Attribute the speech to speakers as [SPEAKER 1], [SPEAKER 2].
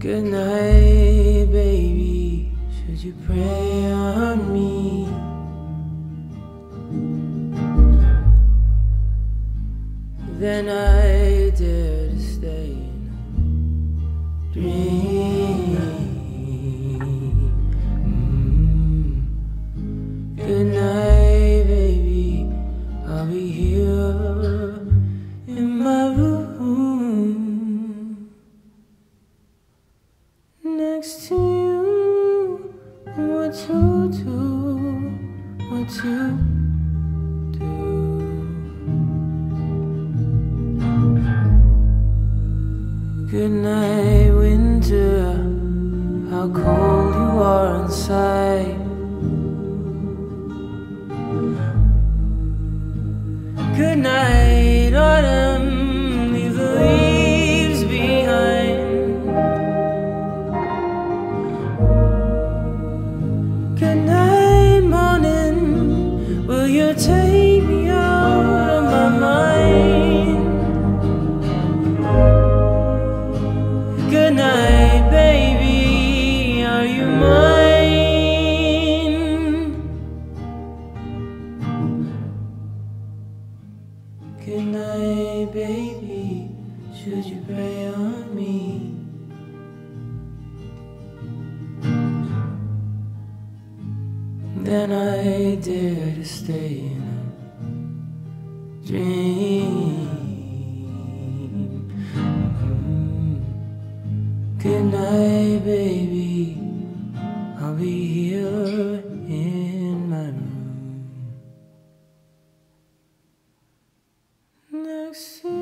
[SPEAKER 1] Good night, baby. Should you pray on me? Then I dare to stay in a dream. Good night, baby. I'll be here in my room next to you. What to do? What to do? Good night, winter. How cold you are inside. Good night, autumn. Leave the leaves behind. Good night, morning. Will you take me out of my mind? Good night, baby. Are you mine? Good night, baby. Should you pray on me? Then I dare to stay in a dream. Good night, baby. I'll be here in my room next to